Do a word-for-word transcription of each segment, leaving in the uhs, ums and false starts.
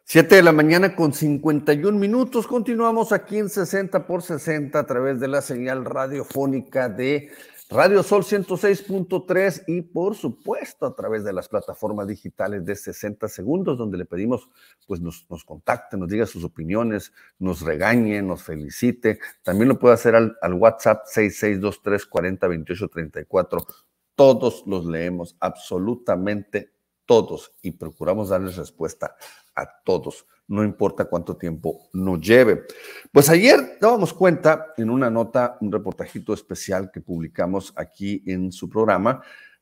Siete de la mañana con cincuenta y un minutos. Continuamos aquí en sesenta por sesenta a través de la señal radiofónica de Radio Sol ciento seis punto tres y por supuesto a través de las plataformas digitales de sesenta segundos, donde le pedimos pues nos, nos contacte, nos diga sus opiniones, nos regañe, nos felicite. También lo puede hacer al, al WhatsApp seis seis dos tres cuarenta veintiocho treinta y cuatro. Todos los leemos, absolutamente todos, y procuramos darles respuesta a todos, no importa cuánto tiempo nos lleve. Pues ayer dábamos cuenta en una nota, un reportajito especial que publicamos aquí en su programa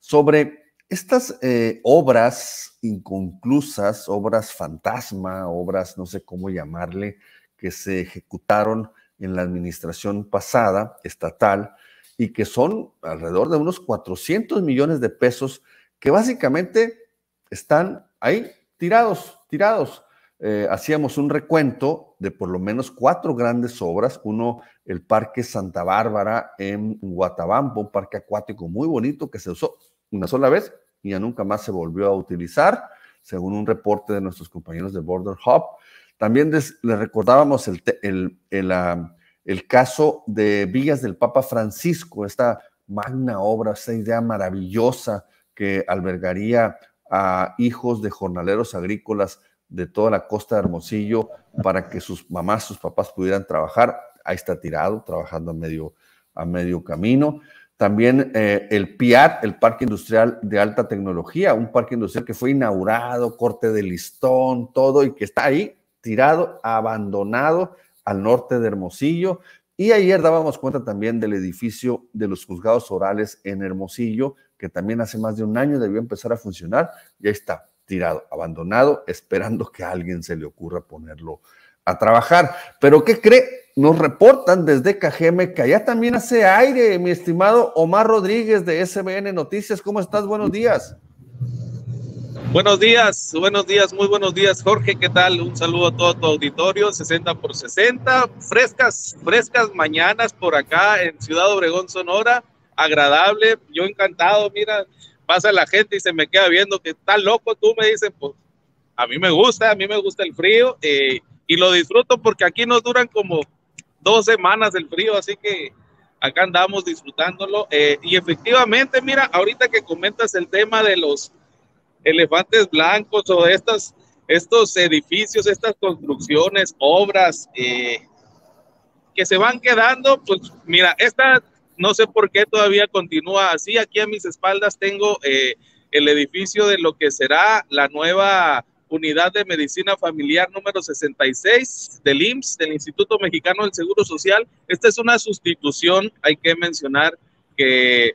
sobre estas eh, obras inconclusas, obras fantasma, obras no sé cómo llamarle, que se ejecutaron en la administración pasada, estatal, y que son alrededor de unos cuatrocientos millones de pesos que básicamente están ahí tirados, tirados. Eh, hacíamos un recuento de por lo menos cuatro grandes obras. Uno, el Parque Santa Bárbara en Guatabampo, un parque acuático muy bonito que se usó una sola vez y ya nunca más se volvió a utilizar, según un reporte de nuestros compañeros de Border Hub. También les, les recordábamos el, el, el, el, el caso de Villas del Papa Francisco, esta magna obra, esta idea maravillosa que albergaría a hijos de jornaleros agrícolas de toda la costa de Hermosillo para que sus mamás, sus papás pudieran trabajar. Ahí está tirado, trabajando a medio, a medio camino. También eh, el P I A T, el Parque Industrial de Alta Tecnología, un parque industrial que fue inaugurado, corte de listón, todo, y que está ahí tirado, abandonado al norte de Hermosillo. Y ayer dábamos cuenta también del edificio de los juzgados orales en Hermosillo, que también hace más de un año debió empezar a funcionar, y ahí está, tirado, abandonado, esperando que a alguien se le ocurra ponerlo a trabajar. ¿Pero qué cree? Nos reportan desde Cajeme que allá también hace aire, mi estimado Omar Rodríguez de S B N Noticias. ¿Cómo estás? Buenos días. Buenos días, buenos días, muy buenos días, Jorge, ¿qué tal? Un saludo a todo tu auditorio, sesenta por sesenta, frescas, frescas mañanas por acá en Ciudad Obregón, Sonora, agradable, yo encantado, mira, pasa la gente y se me queda viendo que está loco, tú me dices, pues a mí me gusta, a mí me gusta el frío eh, y lo disfruto porque aquí nos duran como dos semanas el frío, así que acá andamos disfrutándolo eh, y efectivamente, mira, ahorita que comentas el tema de los elefantes blancos o estas, estos edificios, estas construcciones, obras eh, que se van quedando, pues mira, esta no sé por qué todavía continúa así. Aquí a mis espaldas tengo eh, el edificio de lo que será la nueva unidad de medicina familiar número sesenta y seis del I M S S, del Instituto Mexicano del Seguro Social. Esta es una sustitución, hay que mencionar que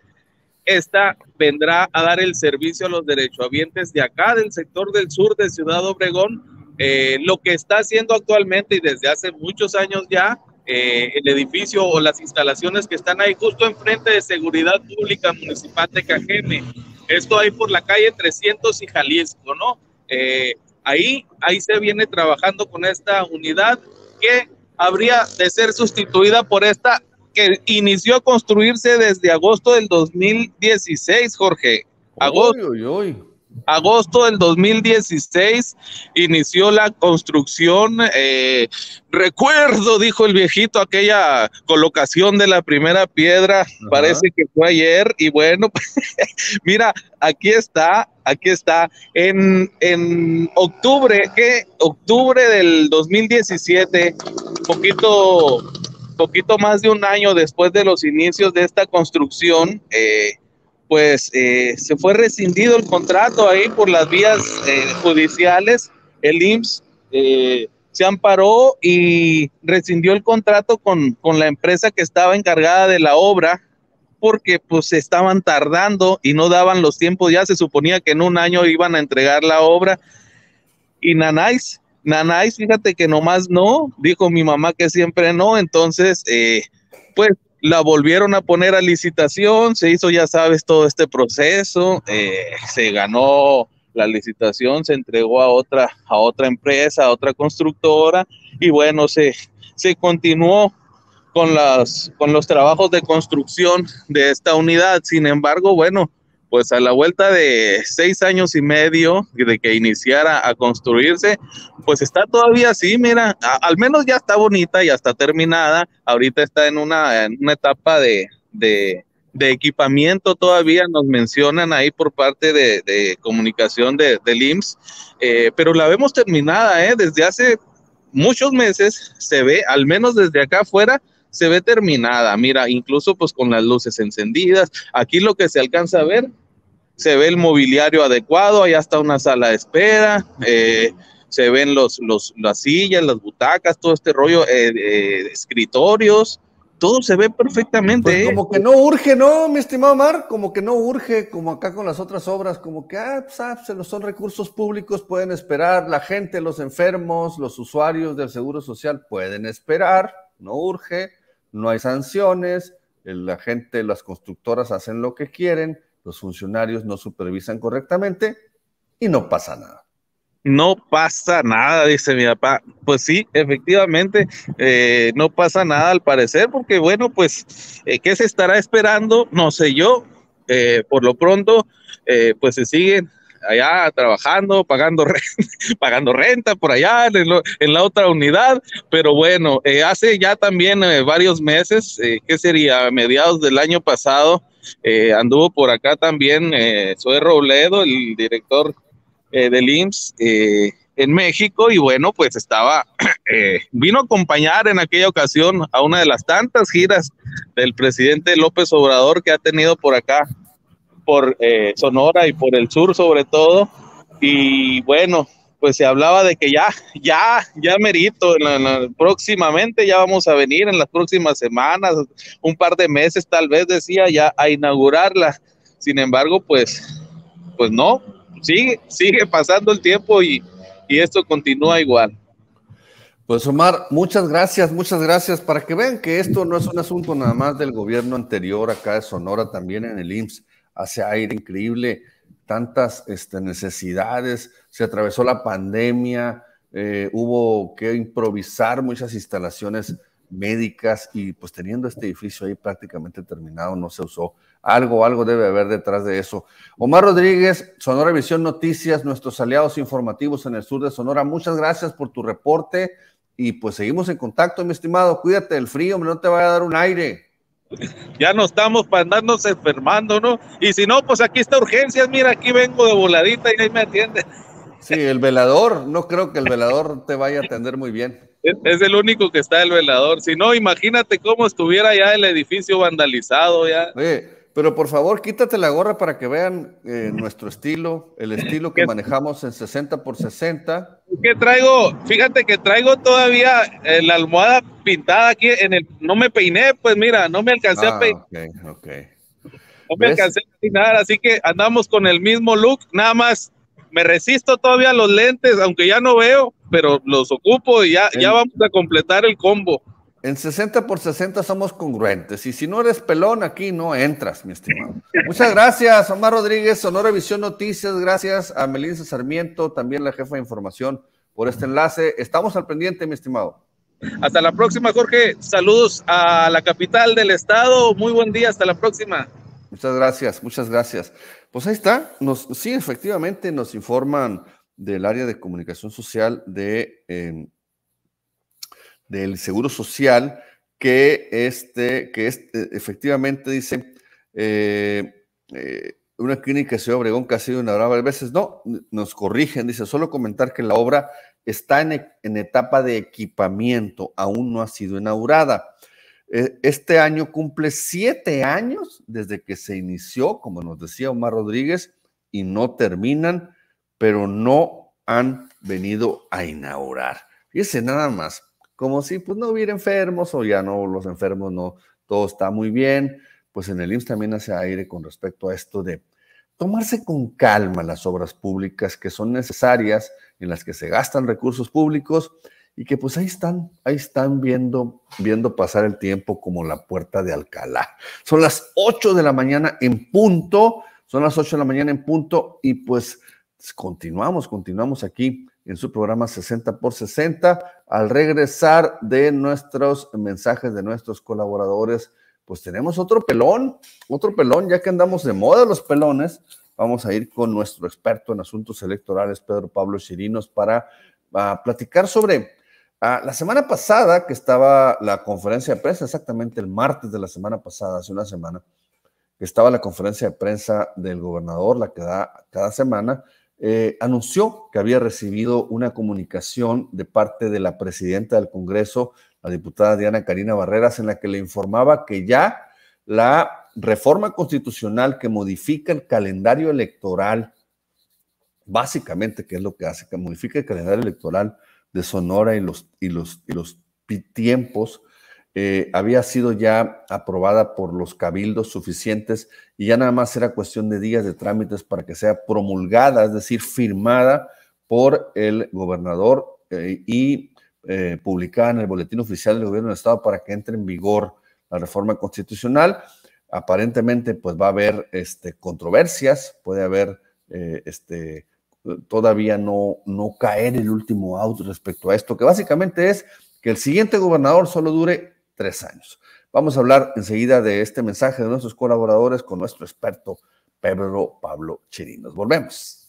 esta vendrá a dar el servicio a los derechohabientes de acá, del sector del sur de Ciudad Obregón. Eh, lo que está haciendo actualmente y desde hace muchos años ya, eh, el edificio o las instalaciones que están ahí justo enfrente de Seguridad Pública Municipal de Cajeme. Esto ahí por la calle trescientos y Jalisco, ¿no? Eh, ahí, ahí se viene trabajando con esta unidad que habría de ser sustituida por esta que inició a construirse desde agosto del dos mil dieciséis, Jorge. Agosto, Uy, uy, uy. agosto del dos mil dieciséis inició la construcción. Eh, recuerdo, dijo el viejito, aquella colocación de la primera piedra. Ajá. Parece que fue ayer. Y bueno, mira, aquí está, aquí está. En, en octubre, ¿qué? Octubre del dos mil diecisiete, poquito... poquito más de un año después de los inicios de esta construcción, eh, pues eh, se fue rescindido el contrato ahí por las vías eh, judiciales. El I M S S eh, se amparó y rescindió el contrato con, con la empresa que estaba encargada de la obra, porque pues se estaban tardando y no daban los tiempos. Ya se suponía que en un año iban a entregar la obra y nanáis, Nanáis, fíjate que nomás no, dijo mi mamá que siempre no, entonces eh, pues la volvieron a poner a licitación, se hizo, ya sabes, todo este proceso, eh, se ganó la licitación, se entregó a otra, a otra empresa, a otra constructora, y bueno, se, se continuó con, las, con los trabajos de construcción de esta unidad. Sin embargo, bueno, pues a la vuelta de seis años y medio de que iniciara a construirse, pues está todavía así, mira, a, al menos ya está bonita, ya está terminada, ahorita está en una, en una etapa de, de, de equipamiento todavía, nos mencionan ahí por parte de, de comunicación de, del I M S S, eh, pero la vemos terminada, eh, desde hace muchos meses se ve, al menos desde acá afuera, se ve terminada, mira, incluso pues con las luces encendidas, aquí lo que se alcanza a ver, se ve el mobiliario adecuado, allá está una sala de espera, eh, se ven los, los, las sillas, las butacas, todo este rollo, eh, eh, escritorios, todo se ve perfectamente. Pues como que no urge, ¿no, mi estimado Omar? Como que no urge, como acá con las otras obras, como que, ah, pues, ah, pues, son recursos públicos, pueden esperar, la gente, los enfermos, los usuarios del Seguro Social pueden esperar, no urge, no hay sanciones, la gente, las constructoras hacen lo que quieren, los funcionarios no supervisan correctamente y no pasa nada. No pasa nada, dice mi papá. Pues sí, efectivamente, eh, no pasa nada al parecer, porque bueno, pues, eh, ¿qué se estará esperando? No sé yo. Eh, por lo pronto, eh, pues se siguen allá trabajando, pagando renta, pagando renta por allá en, lo, en la otra unidad, pero bueno, eh, hace ya también eh, varios meses, eh, ¿qué sería? A mediados del año pasado, eh, anduvo por acá también eh, Zoe Robledo, el director Eh, del I M S S eh, en México, y bueno, pues estaba, eh, vino a acompañar en aquella ocasión a una de las tantas giras del presidente López Obrador que ha tenido por acá, por eh, Sonora y por el sur sobre todo, y bueno, pues se hablaba de que ya, ya, ya merito, en la, en la, próximamente ya vamos a venir en las próximas semanas, un par de meses tal vez decía ya a inaugurarla, sin embargo, pues, pues no, Sigue, sigue pasando el tiempo y, y esto continúa igual. Pues Omar, muchas gracias, muchas gracias, para que vean que esto no es un asunto nada más del gobierno anterior, acá de Sonora, también en el I M S S, hace aire increíble, tantas este, necesidades, se atravesó la pandemia, eh, hubo que improvisar muchas instalaciones médicas y pues teniendo este edificio ahí prácticamente terminado no se usó. Algo, algo debe haber detrás de eso. Omar Rodríguez, Sonora Visión Noticias, nuestros aliados informativos en el sur de Sonora, muchas gracias por tu reporte y pues seguimos en contacto, mi estimado. Cuídate del frío, no te vaya a dar un aire. Ya no estamos para andarnos enfermando, ¿no? Y si no, pues aquí está urgencias, mira, aquí vengo de voladita y ahí me atienden. Sí, el velador, no creo que el velador te vaya a atender muy bien. Es, es el único que está el velador. Si no, imagínate cómo estuviera ya el edificio vandalizado ya. Oye, pero por favor, quítate la gorra para que vean eh, nuestro estilo, el estilo que manejamos en sesenta por sesenta. ¿Qué traigo? Fíjate que traigo todavía eh, la almohada pintada aquí en el... No me peiné, pues mira, no me alcancé ah, a peinar. Ok, ok. No me alcancé a peinar, así que andamos con el mismo look, nada más me resisto todavía a los lentes, aunque ya no veo, pero los ocupo y ya, en, ya vamos a completar el combo. En sesenta por sesenta somos congruentes, y si no eres pelón, aquí no entras, mi estimado. Muchas gracias, Omar Rodríguez, Sonora Visión Noticias, gracias a Melissa Sarmiento, también la jefa de información, por este enlace. Estamos al pendiente, mi estimado. Hasta la próxima, Jorge. Saludos a la capital del estado. Muy buen día, hasta la próxima. Muchas gracias, muchas gracias. Pues ahí está, nos, sí, efectivamente nos informan del área de comunicación social de, eh, del Seguro Social que, este, que este, efectivamente dice eh, eh, una clínica de Ciudad Obregón que ha sido inaugurada varias veces. No, nos corrigen, dice, solo comentar que la obra está en, en etapa de equipamiento, aún no ha sido inaugurada. Este año cumple siete años desde que se inició, como nos decía Omar Rodríguez, y no terminan, pero no han venido a inaugurar. Fíjense nada más, como si pues no hubiera enfermos o ya no, los enfermos no, todo está muy bien. Pues en el I M S S también hace aire con respecto a esto de tomarse con calma las obras públicas que son necesarias, en las que se gastan recursos públicos, y que pues ahí están, ahí están viendo, viendo pasar el tiempo como la puerta de Alcalá. Son las ocho de la mañana en punto, son las ocho de la mañana en punto, y pues continuamos, continuamos aquí en su programa sesenta por sesenta. Al regresar de nuestros mensajes de nuestros colaboradores, pues tenemos otro pelón, otro pelón, ya que andamos de moda los pelones. Vamos a ir con nuestro experto en asuntos electorales, Pedro Pablo Chirinos, para uh, platicar sobre uh, la semana pasada, que estaba la conferencia de prensa, exactamente el martes de la semana pasada, hace una semana, que estaba la conferencia de prensa del gobernador, la que da cada semana, eh, anunció que había recibido una comunicación de parte de la presidenta del Congreso, la diputada Diana Karina Barreras, en la que le informaba que ya la reforma constitucional que modifica el calendario electoral, básicamente, ¿qué es lo que hace? Que modifica el calendario electoral de Sonora y los, y los, y los tiempos, eh, había sido ya aprobada por los cabildos suficientes y ya nada más era cuestión de días de trámites para que sea promulgada, es decir, firmada por el gobernador eh, y eh, publicada en el boletín oficial del gobierno del estado para que entre en vigor la reforma constitucional. Aparentemente, pues va a haber este, controversias, puede haber eh, este, todavía no, no caer el último out respecto a esto, que básicamente es que el siguiente gobernador solo dure tres años. Vamos a hablar enseguida de este mensaje de nuestros colaboradores con nuestro experto Pedro Pablo Chirinos. Volvemos.